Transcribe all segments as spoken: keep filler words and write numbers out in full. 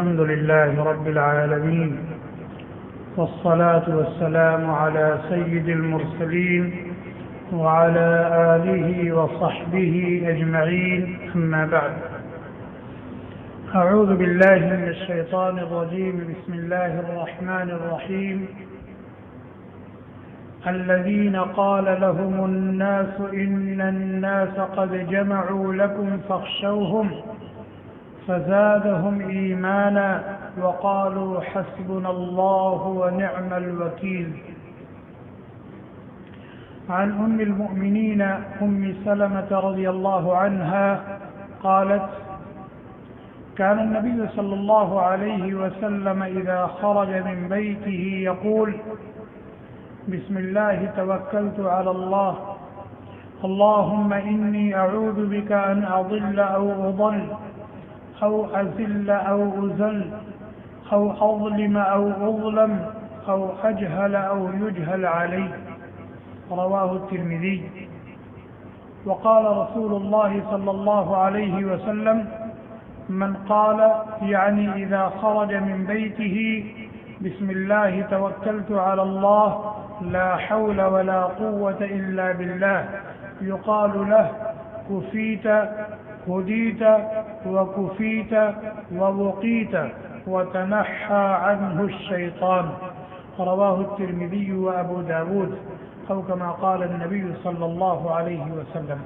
الحمد لله رب العالمين، والصلاة والسلام على سيد المرسلين وعلى آله وصحبه أجمعين، أما بعد. أعوذ بالله من الشيطان الرجيم. بسم الله الرحمن الرحيم. الذين قال لهم الناس إن الناس قد جمعوا لكم فاخشوهم فزادهم إيمانا وقالوا حسبنا الله ونعم الوكيل. عن أم المؤمنين أم سلمة رضي الله عنها قالت: كان النبي صلى الله عليه وسلم إذا خرج من بيته يقول: بسم الله توكلت على الله، اللهم إني أعوذ بك أن أضل أو أضل أو أذل أو أذل أو أظلم أو أظلم أو أجهل أو يجهل علي. رواه الترمذي. وقال رسول الله صلى الله عليه وسلم: من قال يعني إذا خرج من بيته بسم الله توكلت على الله لا حول ولا قوة إلا بالله، يقال له: كفيت هديت وكفيت ووقيت وتنحى عنه الشيطان. رواه الترمذي وأبو داود، أو كما قال النبي صلی اللہ علیہ وسلم.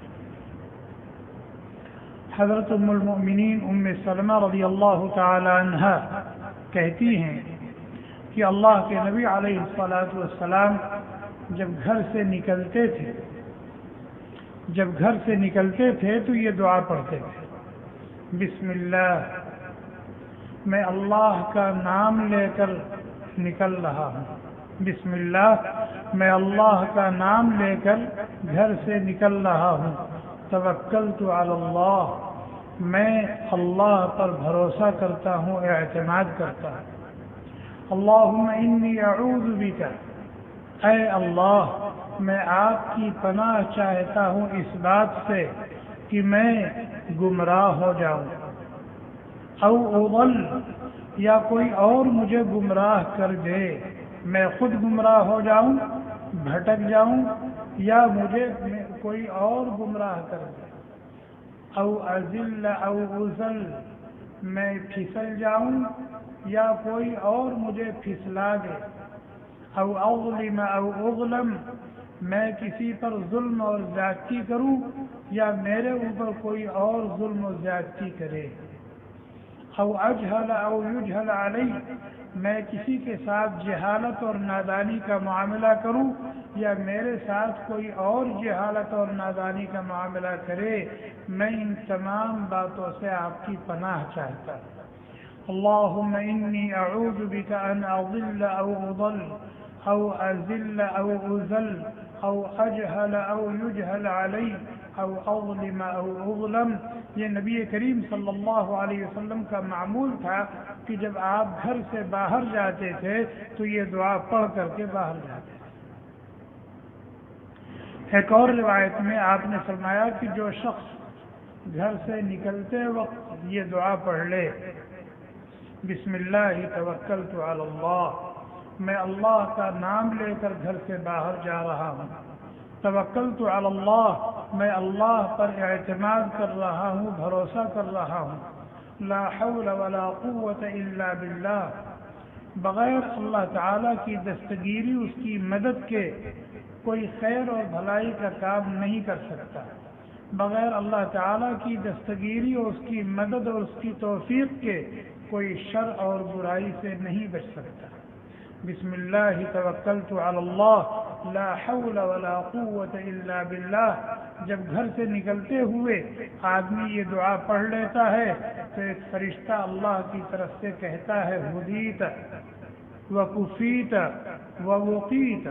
حضرت ام المؤمنین ام سلمہ رضی اللہ تعالی عنہا کہتی ہیں کہ اللہ کے نبی علیہ الصلاۃ والسلام جب گھر سے نکلتے تھے جب گھر سے نکلتے تھے تو یہ دعا پڑھتے تھے: بسم اللہ، میں اللہ کا نام لے کر نکل رہا ہوں. بسم اللہ، میں اللہ کا نام لے کر گھر سے نکل رہا ہوں. توکلت علی اللہ، میں اللہ پر بھروسہ کرتا ہوں، اعتماد کرتا ہوں. اللہم انی اعوذ بک، اے اللہ میں آپ کی پناہ چاہتا ہوں اس بات سے کہ میں گمراہ ہو جاؤں، او اضل، یا کوئی اور مجھے گمراہ کر دے، میں خود گمراہ ہو جاؤں، بھٹک جاؤں، یا مجھے کوئی اور گمراہ کر دے. او اذل او اذل، میں پھسل جاؤں یا کوئی اور مجھے پھسلا دے. او اظلم او اظلم، میں کسی پر ظلم اور زیادتی کروں یا میرے اوپر کوئی اور ظلم و زیادتی کرے. او اجہل او یجہل علی، میں کسی کے ساتھ جہالت اور نادانی کا معاملہ کروں یا میرے ساتھ کوئی اور جہالت اور نادانی کا معاملہ کرے. میں ان تمام باتوں سے آپ کی پناہ چاہتا ہوں. اللہم انی اعوذ بک ان اضل او اضل او اذل او اذل او اجہل او یجہل علی او اظلم او اظلم. یہ نبی کریم صلی اللہ علیہ وسلم کا معمول تھا کہ جب آپ گھر سے باہر جاتے تھے تو یہ دعا پڑھ کر کے باہر جاتے تھے. ایک اور روایت میں آپ نے فرمایا کہ جو شخص گھر سے نکلتے وقت یہ دعا پڑھ لے: بسم اللہ توکلت علی اللہ، میں اللہ کا نام لے کر گھر سے باہر جا رہا ہوں. توکلت علی اللہ، میں اللہ پر اعتماد کر رہا ہوں، بھروسہ کر رہا ہوں. لا حول ولا قوت الا باللہ، بغیر اللہ تعالیٰ کی دستگیری، اس کی مدد کے کوئی خیر اور بھلائی کا کام نہیں کر سکتا. بغیر اللہ تعالیٰ کی دستگیری اور اس کی مدد اور اس کی توفیق کے کوئی شر اور برائی سے نہیں بچ سکتا. بسم اللہ توکلت علی اللہ لا حول ولا قوت الا باللہ. جب گھر سے نکلتے ہوئے آدمی یہ دعا پڑھ لیتا ہے تو ایک فرشتہ اللہ کی طرف سے کہتا ہے: ہدیت وکفیت ووقیت،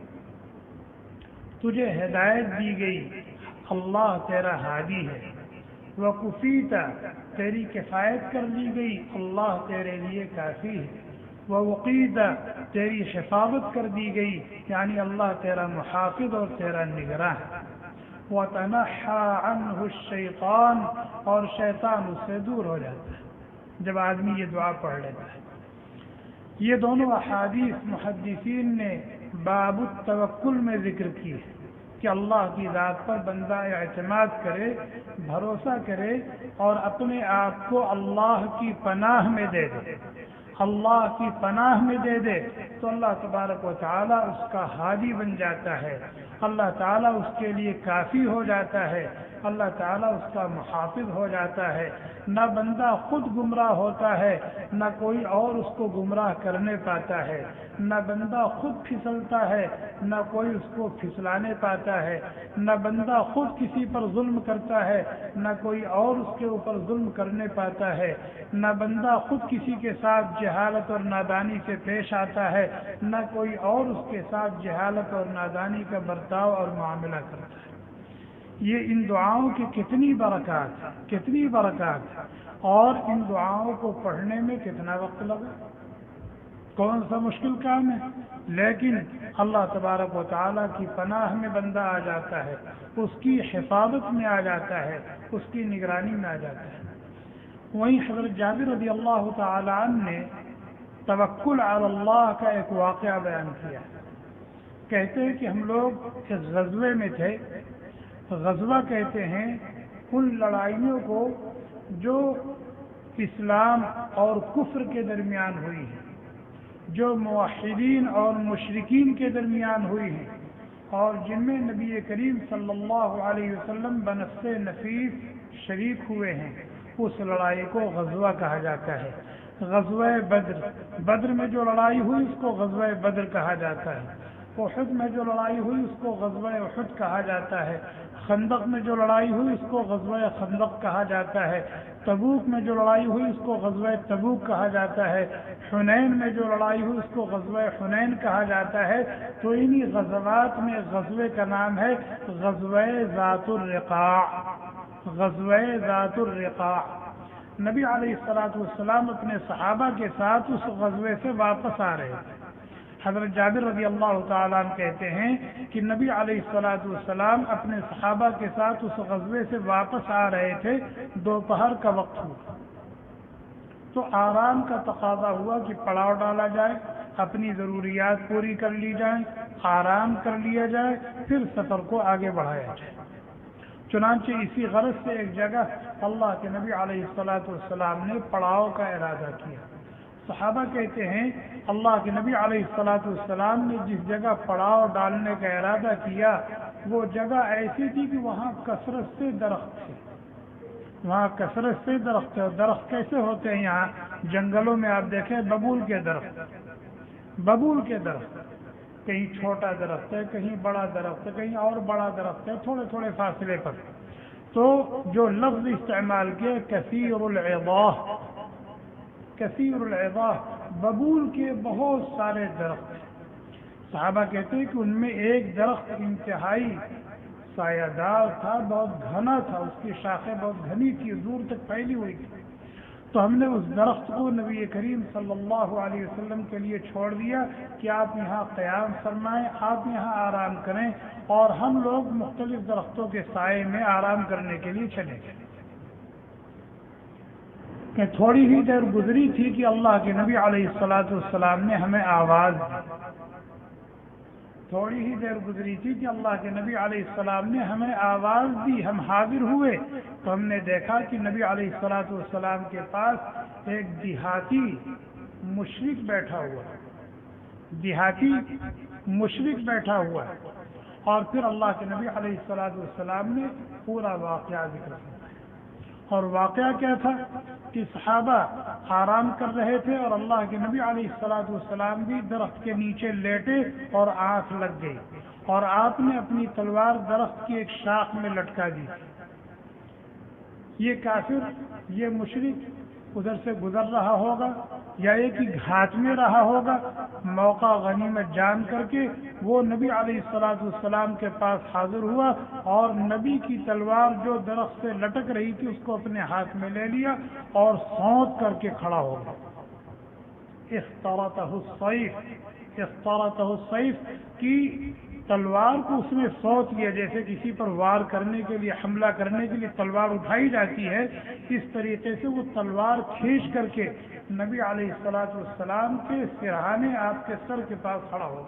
تجھے ہدایت دی گئی، اللہ تیرا ہادی ہے. وکفیت، تیری کفایت کر لی گئی، اللہ تیرے لیے کافی ہے. ووقیت، تیری حفاظت کر دی گئی، یعنی اللہ تیرا محافظ اور تیرا نگراں ہے. وَتَنَحَّى عَنْهُ الشَّيْطَانُ، اور شیطان اس سے دور ہو جاتا ہے. جب آدمی یہ دعا پڑھ لیتا ہے۔ یہ دونوں احادیث محدثین نے باب التوکل میں ذکر کی ہے کہ اللہ کی ذات پر بندہ اعتماد کرے، بھروسہ کرے اور اپنے آپ کو اللہ کی پناہ میں دے دے۔ اللہ کی پناہ میں دے دے تو اللہ تبارک و تعالیٰ اس کا ہادی بن جاتا ہے، اللہ تعالیٰ اس کے لیے کافی ہو جاتا ہے، اللہ تعالیٰ اس کا محافظ ہو جاتا ہے۔ نہ بندہ خود گمراہ ہوتا ہے، نہ کوئی اور اس کو گمراہ کرنے پاتا ہے، نہ بندہ خود پھسلتا ہے، نہ کوئی اس کو پھسلانے پاتا ہے، نہ بندہ خود کسی پر ظلم کرتا ہے، نہ کوئی اور اس کے اوپر ظلم کرنے پاتا ہے، نہ بندہ خود کسی کے ساتھ جہالت اور نادانی سے پیش آتا ہے، نہ کوئی اور اس کے ساتھ جہالت اور نادانی کا برتاؤ اور معاملہ کرتا ہے۔ یہ ان دعاؤں کی کتنی برکات کتنی برکات اور ان دعاؤں کو پڑھنے میں کتنا وقت لگا، کون سا مشکل کام ہے، لیکن اللہ تبارک و تعالیٰ کی پناہ میں بندہ آ جاتا ہے، اس کی حفاظت میں آ جاتا ہے، اس کی نگرانی میں آ جاتا ہے۔ وہیں حضرت جابر رضی اللہ تعالی عنہ نے توکل علی اللہ کا ایک واقعہ بیان کیا۔ کہتے ہیں کہ ہم لوگ اس غزوے میں تھے، غزوہ کہتے ہیں ان لڑائیوں کو جو اسلام اور کفر کے درمیان ہوئی ہیں، جو موحدین اور مشرکین کے درمیان ہوئی ہیں، اور جن میں نبی کریم صلی اللہ علیہ وسلم بنفس نفیس شریک ہوئے ہیں، اس لڑائی کو غزوہ کہا جاتا ہے۔ غزوہ بدر بدر میں جو لڑائی ہوئی اس کو غزوہ بدر کہا جاتا ہے۔ احد میں جو لڑائی ہوئی اس کو غزوہ احد کہا جاتا ہے۔ خندق میں جو لڑائی ہوئی اس کو غزوہ خندق کہا جاتا ہے۔ تبوک میں جو لڑائی ہوئی اس کو غزوہ تبوک کہا جاتا ہے۔ حنین میں جو لڑائی ہوئی اس کو غزوہ حنین کہا جاتا ہے۔ تو انہی غزوات میں غزوے کا نام ہے غزوہ ذات الرقاع، غزوہ ذات الرقاع۔ نبی علیہ الصلوۃ والسلام اپنے صحابہ کے ساتھ اس غزوے سے واپس آ رہے تھے۔ حضرت جابر رضی اللہ تعالیٰ عنہ کہتے ہیں کہ نبی علیہ الصلوۃ والسلام اپنے صحابہ کے ساتھ اس غزوے سے واپس آ رہے تھے، دوپہر کا وقت ہوا تو آرام کا تقاضا ہوا کہ پڑاؤ ڈالا جائے، اپنی ضروریات پوری کر لی جائیں، آرام کر لیا جائے، پھر سفر کو آگے بڑھایا جائے۔ چنانچہ اسی غرض سے ایک جگہ اللہ کے نبی علیہ الصلوۃ والسلام نے پڑاؤ کا ارادہ کیا۔ صحابہ کہتے ہیں اللہ کے نبی علیہ الصلوۃ والسلام نے جس جگہ پڑاؤ ڈالنے کا ارادہ کیا وہ جگہ ایسی تھی کہ وہاں کثرت سے درخت تھے، وہاں کثرت سے درخت تھے۔ اور درخت کیسے ہوتے ہیں یہاں جنگلوں میں آپ دیکھیں ببول کے درخت، ببول کے درخت، کہیں چھوٹا درخت ہے، کہیں بڑا درخت ہے، کہیں اور بڑا درخت ہے، تھوڑے تھوڑے فاصلے پر۔ تو جو لفظ استعمال کیا کثیر العضاہ، کثیر العضاہ، ببول کے بہت سارے درخت ہیں۔ صحابہ کہتے ہیں کہ ان میں ایک درخت انتہائی سایہ دار تھا، بہت گھنا تھا، اس کی شاخیں بہت گھنی تھی، دور تک پھیلی ہوئی تھی۔ تو ہم نے اس درخت کو نبی کریم صلی اللہ علیہ وسلم کے لیے چھوڑ دیا کہ آپ یہاں قیام فرمائیں، آپ یہاں آرام کریں، اور ہم لوگ مختلف درختوں کے سائے میں آرام کرنے کے لیے چلے گئے۔ کہ تھوڑی ہی دیر گزری تھی کہ اللہ کے نبی علیہ الصلوۃ والسلام نے ہمیں آواز دی، تھوڑی ہی دیر گزری تھی کہ اللہ کے نبی علیہ السلام نے ہمیں آواز دی۔ ہم حاضر ہوئے تو ہم نے دیکھا کہ نبی علیہ الصلوۃ والسلام کے پاس ایک دیہاتی مشرک بیٹھا ہوا ہے، دیہاتی مشرک بیٹھا ہوا ہے۔ اور پھر اللہ کے نبی علیہ الصلوۃ والسلام نے پورا واقعہ ذکر کیا۔ اور واقعہ کیا تھا کہ صحابہ آرام کر رہے تھے اور اللہ کے نبی علیہ الصلوۃ والسلام بھی درخت کے نیچے لیٹے اور آنکھ لگ گئی، اور آپ نے اپنی تلوار درخت کی ایک شاخ میں لٹکا دی۔ یہ کافر، یہ مشرک ادھر سے گزر رہا ہوگا یا ایک ہی گھاٹ میں رہا ہوگا، موقع غنیمت جان کر کے وہ نبی علیہ الصلوۃ والسلام کے پاس حاضر ہوا اور نبی کی تلوار جو درخت سے لٹک رہی تھی اس کو اپنے ہاتھ میں لے لیا اور سونت کر کے کھڑا ہو گیا۔ اخترتہ السیف، اخترتہ السیف کی تلوار کو اس نے سوچ لیا، جیسے کسی پر وار کرنے کے لیے، حملہ کرنے کے لیے تلوار اٹھائی جاتی ہے، اس طریقے سے وہ تلوار کھینچ کر کے نبی علیہ الصلوۃ والسلام کے سرہانے آپ کے سر کے پاس کھڑا ہو۔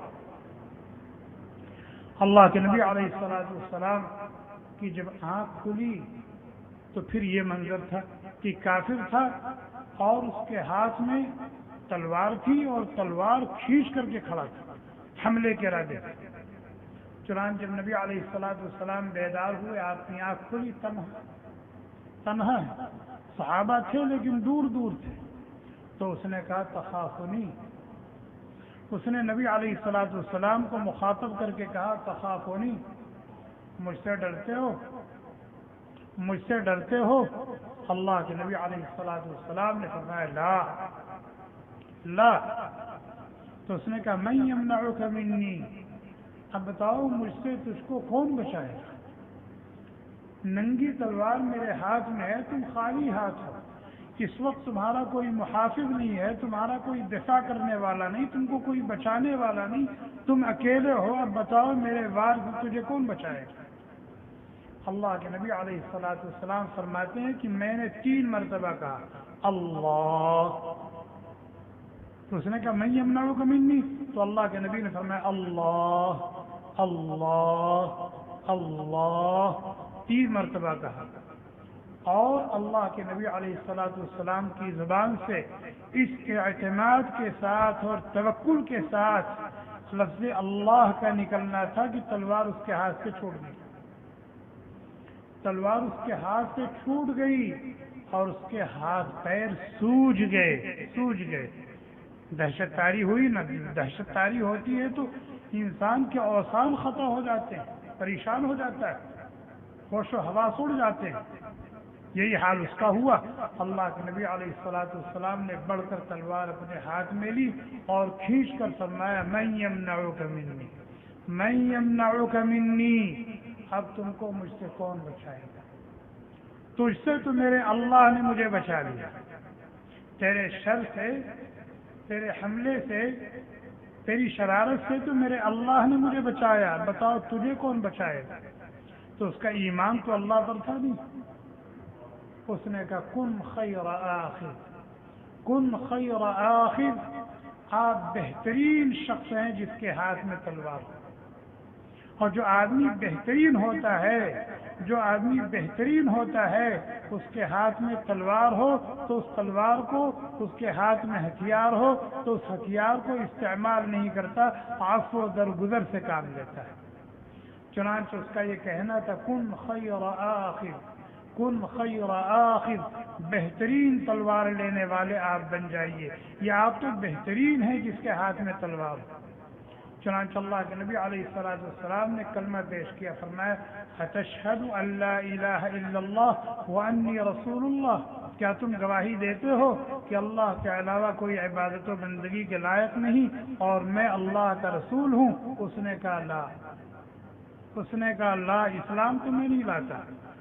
اللہ کے نبی علیہ الصلوۃ والسلام کی جب آنکھ کھلی تو پھر یہ منظر تھا کہ کافر تھا اور اس کے ہاتھ میں تلوار تھی اور تلوار کھینچ کر کے کھڑا تھا حملے کے ارادے سے۔ چنانچہ جب نبی علیہ الصلوۃ والسلام بیدار ہوئے، آپ کی آنکھ کھلی، تنہا تنہا ہے، صحابہ تھے لیکن دور دور تھے، تو اس نے کہا تخافنی، اس نے نبی علیہ الصلوۃ والسلام کو مخاطب کر کے کہا تخافنی، مجھ سے ڈرتے ہو، مجھ سے ڈرتے ہو؟ اللہ کے نبی علیہ الصلوۃ والسلام نے فرمایا لا لا، تو اس نے کہا من یمنعک منی، اب بتاؤ مجھ سے تجھ کو کون بچائے گا؟ ننگی تلوار میرے ہاتھ میں ہے، تم خالی ہاتھ ہو، اس وقت تمہارا کوئی محافظ نہیں ہے، تمہارا کوئی دفاع کرنے والا نہیں، تم کو کوئی بچانے والا نہیں، تم اکیلے ہو، اب بتاؤ میرے وار سے تجھے کون بچائے گا؟ اللہ کے نبی علیہ الصلوۃ والسلام فرماتے ہیں کہ میں نے تین مرتبہ کہا اللہ، تو اس نے کہا من یمنعک منی، تو اللہ کے نبی نے فرمایا اللہ اللہ اللہ، تین مرتبہ کہا، اور اللہ کے نبی علیہ الصلوۃ والسلام کی زبان سے اس اعتماد کے ساتھ اور توکل کے ساتھ لفظ اللہ کا نکلنا تھا کہ تلوار اس کے ہاتھ سے چھوٹ گئی، تلوار اس کے ہاتھ سے چھوٹ گئی اور اس کے ہاتھ پیر سوج گئے سوج گئے دہشت تاری ہوئی نا، دہشت تاری ہوتی ہے تو انسان کے اوسان خطا ہو جاتے ہیں، پریشان ہو جاتا ہے، ہوش و حواس اڑ جاتے ہیں، یہی حال اس کا ہوا۔ اللہ کے نبی علیہ الصلوۃ والسلام نے بڑھ کر تلوار اپنے ہاتھ میں لی اور کھینچ کر فرمایا من یمنعک منی من یمنعک منی، اب تم کو مجھ سے کون بچائے گا؟ تجھ سے تو میرے اللہ نے مجھے بچا لیا، تیرے شر سے، تیرے حملے سے، تیری شرارت سے تو میرے اللہ نے مجھے بچایا، بتاؤ تجھے کون بچائے گا؟ تو اس کا ایمان تو اللہ پر تھا نہیں، اس نے کہا کن خیر آخر کن خیر آخر، آپ بہترین شخص ہیں جس کے ہاتھ میں تلوار ہو، اور جو آدمی بہترین ہوتا ہے جو آدمی بہترین ہوتا ہے اس کے ہاتھ میں تلوار ہو تو اس تلوار کو، اس کے ہاتھ میں ہتھیار ہو تو اس ہتھیار کو استعمال نہیں کرتا، عفو و درگزر سے کام لیتا ہے۔ چنانچہ اس کا یہ کہنا تھا کن خیر آخر کن خیر آخر، بہترین تلوار لینے والے آپ بن جائیے، یہ آپ تو بہترین ہیں جس کے ہاتھ میں تلوار ہو۔ چنانچہ اللہ کے نبی علیہ الصلوۃ والسلام نے کلمہ پیش کیا، فرمایا اتشہد ان لا الہ الا اللہ وانی رسول اللہ، کیا تم گواہی دیتے ہو کہ اللہ کے علاوہ کوئی عبادت و بندگی کے لائق نہیں اور میں اللہ کا رسول ہوں؟ اس نے کہا لا، اس نے کہا لا، اسلام تو میں نہیں لاتا،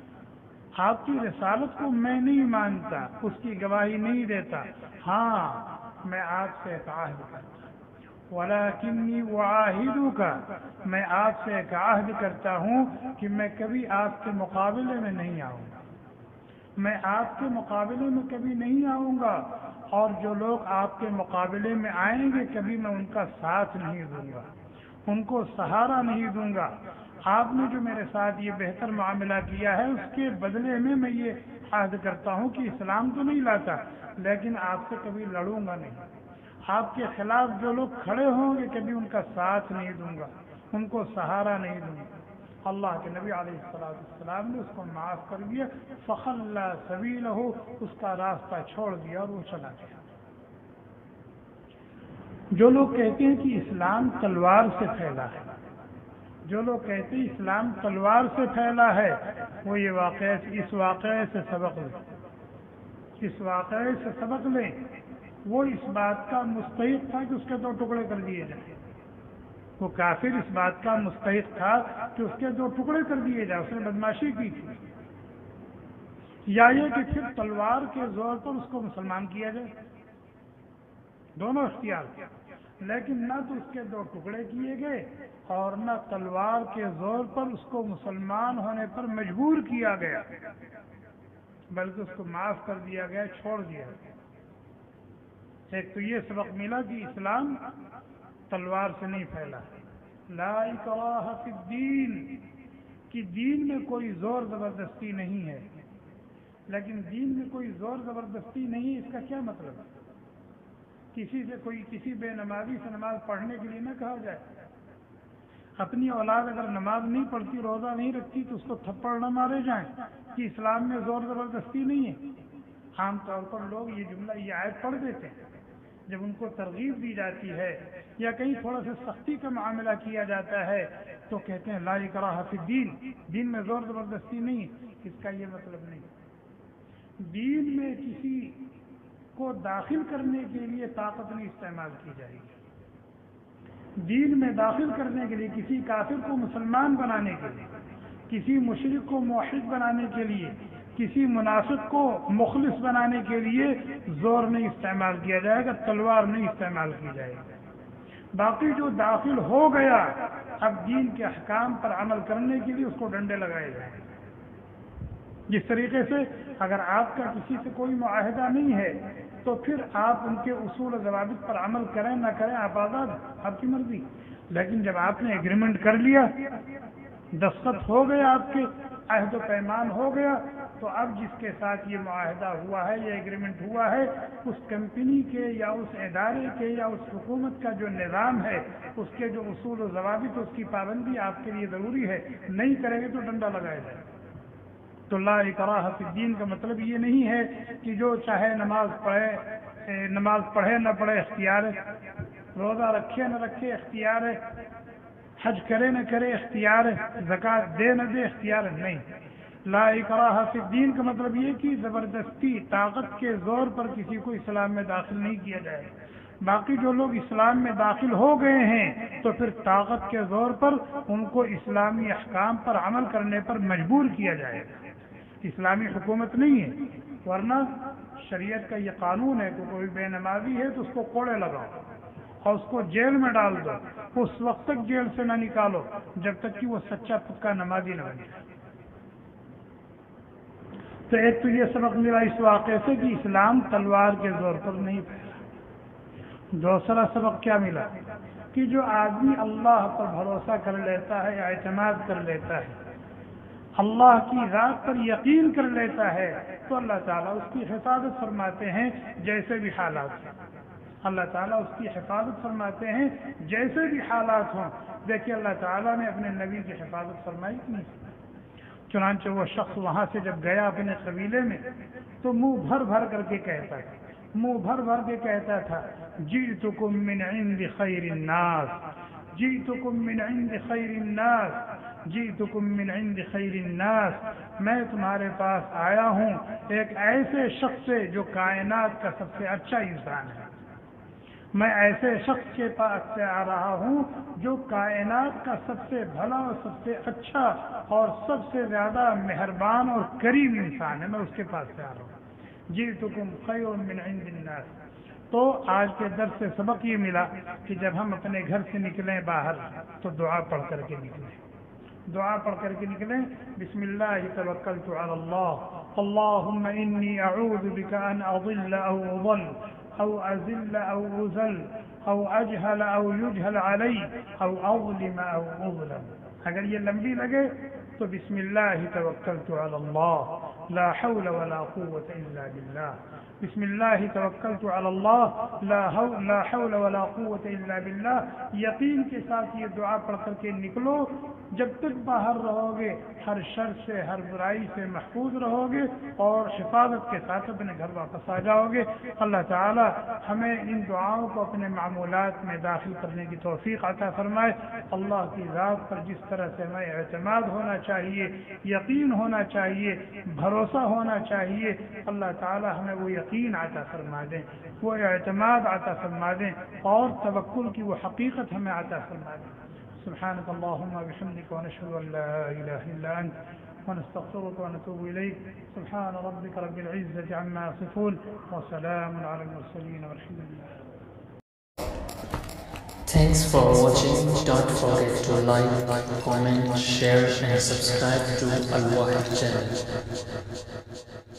آپ کی رسالت کو میں نہیں مانتا، اس کی گواہی نہیں دیتا، ہاں میں آپ سے ایک عہد کرتا ہوں، وَلَكِنِّي أُعَاهِدُكَ، میں آپ سے ایک عہد کرتا ہوں کہ میں کبھی آپ کے مقابلے میں نہیں آؤں گا، میں آپ کے مقابلے میں کبھی نہیں آؤں گا، اور جو لوگ آپ کے مقابلے میں آئیں گے کبھی میں ان کا ساتھ نہیں دوں گا، ان کو سہارا نہیں دوں گا۔ آپ نے جو میرے ساتھ یہ بہتر معاملہ کیا ہے اس کے بدلے میں میں یہ عہد کرتا ہوں کہ اسلام تو نہیں لاتا لیکن آپ سے کبھی لڑوں گا نہیں، آپ کے خلاف جو لوگ کھڑے ہوں گے کبھی ان کا ساتھ نہیں دوں گا، ان کو سہارا نہیں دوں گا۔ اللہ کے نبی علیہ الصلوۃ والسلام نے اس کو معاف کر دیا، فخلى سبیلہ، اس کا راستہ چھوڑ دیا اور وہ چلا گیا۔ جو لوگ کہتے ہیں کہ اسلام تلوار سے پھیلا ہے، جو لوگ کہتے ہیں اسلام تلوار سے پھیلا ہے، وہ یہ واقعہ اس واقعے سے سبق لیں، اس واقعے سے سبق لیں۔ وہ اس بات کا مستحق تھا کہ اس کے دو ٹکڑے کر دیے جائیں، وہ کافر اس بات کا مستحق تھا کہ اس کے دو ٹکڑے کر دیے جائیں، اس نے بدماشی کی تھی، یا یہ کہ پھر تلوار کے زور پر اس کو مسلمان کیا جائے، دونوں اختیار کیا۔ لیکن نہ تو اس کے دو ٹکڑے کیے گئے اور نہ تلوار کے زور پر اس کو مسلمان ہونے پر مجبور کیا گیا، بلکہ اس کو معاف کر دیا گیا، چھوڑ دیا گیا۔ ایک تو یہ سبق ملا کہ اسلام تلوار سے نہیں پھیلا، لا اکراہ فی الدین، کہ دین میں کوئی زور زبردستی نہیں ہے۔ لیکن دین میں کوئی زور زبردستی نہیں ہے، اس کا کیا مطلب ہے؟ کسی سے کوئی کسی بے نمازی سے نماز پڑھنے کے لیے نہ کہا جائے۔ اپنی اولاد اگر نماز نہیں پڑھتی، روزہ نہیں رکھتی، تو اس کو تھپڑ نہ مارے جائیں کہ اسلام میں زور زبردستی نہیں ہے۔ عام طور پر لوگ یہ جملہ یہ آیت پڑھ دیتے ہیں جب ان کو ترغیب دی جاتی ہے یا کہیں تھوڑا سا سختی کا معاملہ کیا جاتا ہے تو کہتے ہیں لا اکراہ فی الدین، دین میں زور زبردستی نہیں ہے۔ اس کا یہ مطلب نہیں۔ دین میں کسی کو داخل کرنے کے لیے طاقت نہیں استعمال کی جائے گی۔ دین میں داخل کرنے کے لیے، کسی کافر کو مسلمان بنانے کے لیے، کسی مشرک کو موحد بنانے کے لیے، کسی منافق کو مخلص بنانے کے لیے زور نہیں استعمال کیا جائے گا، تلوار نہیں استعمال کی جائے گی۔ باقی جو داخل ہو گیا، اب دین کے احکام پر عمل کرنے کے لیے اس کو ڈنڈے لگائے جائیں۔ جس طریقے سے اگر آپ کا کسی سے کوئی معاہدہ نہیں ہے تو پھر آپ ان کے اصول و ضوابط پر عمل کریں نہ کریں، آپ آزاد، آپ کی مرضی۔ لیکن جب آپ نے ایگریمنٹ کر لیا، دستخط ہو گیا، آپ کے عہد و پیمان ہو گیا، تو اب جس کے ساتھ یہ معاہدہ ہوا ہے، یہ ایگریمنٹ ہوا ہے، اس کمپنی کے یا اس ادارے کے یا اس حکومت کا جو نظام ہے، اس کے جو اصول و ضوابط، اس کی پابندی آپ کے لیے ضروری ہے۔ نہیں کریں گے تو ڈنڈا لگایا جائے۔ تو لا اکراہ فی الدین کا مطلب یہ نہیں ہے کہ جو چاہے نماز پڑھے نماز پڑھے نہ پڑھے اختیار ہے، روزہ رکھے نہ رکھے اختیار ہے، حج کرے نہ کرے اختیار ہے، زکوٰۃ دے نہ دے اختیار ہے، نہیں۔ لا اکراہ فی الدین کا مطلب یہ کہ زبردستی طاقت کے زور پر کسی کو اسلام میں داخل نہیں کیا جائے۔ باقی جو لوگ اسلام میں داخل ہو گئے ہیں تو پھر طاقت کے زور پر ان کو اسلامی احکام پر عمل کرنے پر مجبور کیا جائے گا۔ اسلامی حکومت نہیں ہے، ورنہ شریعت کا یہ قانون ہے کہ کوئی بے نمازی ہے تو اس کو کوڑے لگاؤ اور اس کو جیل میں ڈال دو، اس وقت تک جیل سے نہ نکالو جب تک کہ وہ سچا پکا نمازی نہ بن جائے۔ تو ایک تو یہ سبق ملا اس واقعے سے کہ اسلام تلوار کے زور پر نہیں پھیلا۔ دوسرا سبق کیا ملا کہ جو آدمی اللہ پر بھروسہ کر لیتا ہے، اعتماد کر لیتا ہے، اللہ کی ذات پر یقین کر لیتا ہے، تو اللہ تعالیٰ اس کی حفاظت فرماتے ہیں جیسے بھی حالات ہیں۔ اللہ تعالیٰ اس کی حفاظت فرماتے ہیں جیسے بھی حالات ہوں۔ دیکھیے اللہ تعالیٰ نے اپنے نبی کی حفاظت فرمائی کہ نہیں؟ چنانچہ وہ شخص وہاں سے جب گیا اپنے قبیلے میں تو منہ بھر بھر کر کے کہتا تھا منہ بھر بھر کے کہتا تھا جئتکم من عند خیر الناس، جئتکم من عند خیر الناس، جئتکم من عند خیر الناس، میں تمہارے پاس آیا ہوں ایک ایسے شخص سے جو کائنات کا سب سے اچھا انسان ہے۔ میں ایسے شخص کے پاس سے آ رہا ہوں جو کائنات کا سب سے بھلا اور سب سے اچھا اور سب سے زیادہ مہربان اور کریم انسان ہے، میں اس کے پاس سے آ رہا ہوں۔ جئتکم خیر من عند الناس۔ تو آج کے درس سے سبق یہ ملا کہ جب ہم اپنے گھر سے نکلیں باہر تو دعا پڑھ کر کے نکلیں، دعا پڑھ کر کے نکلیں۔ بسم اللہ توکلت علی اللہ، اللہم انی اعوذ بک ان اضل او اضل او ازل او ازل او اجہل او یجہل علی او اظلم او اظلم۔ اگر یہ لمبی لگے تو بسم اللہ توکلت علی اللہ لا حول ولا قوة الا باللہ، بسم اللہ توکلت علی اللہ لا حول ولا قوة الا باللہ۔ یقین کے ساتھ یہ دعا پڑھ کر کے نکلو، جب تک باہر رہو گے ہر شر سے ہر برائی سے محفوظ رہو گے اور حفاظت کے ساتھ اپنے گھر واپس آ جاؤ گے۔ اللہ تعالی ہمیں ان دعاؤں کو اپنے معمولات میں داخل کرنے کی توفیق عطا فرمائے۔ اللہ کی ذات پر جس طرح سے ہمیں اعتماد ہونا چاہیے، یقین ہونا چاہیے، بھروسہ ہونا چاہیے، اللہ تعالی ہمیں وہ یقین عطا فرما دیں، وہ اعتماد عطا فرما دیں اور توکل کی وہ حقیقت ہمیں عطا فرما دیں۔ سبحانك اللهم وبحمدك ونشهد ان لا اله الا انت ونستغفرك ونتوب اليك۔ سبحان ربك رب العزة عما يصفون وسلام على المرسلين والحمد لله۔ Thanks for watching. Don't forget to like, comment, share and subscribe to Al Wahid channel.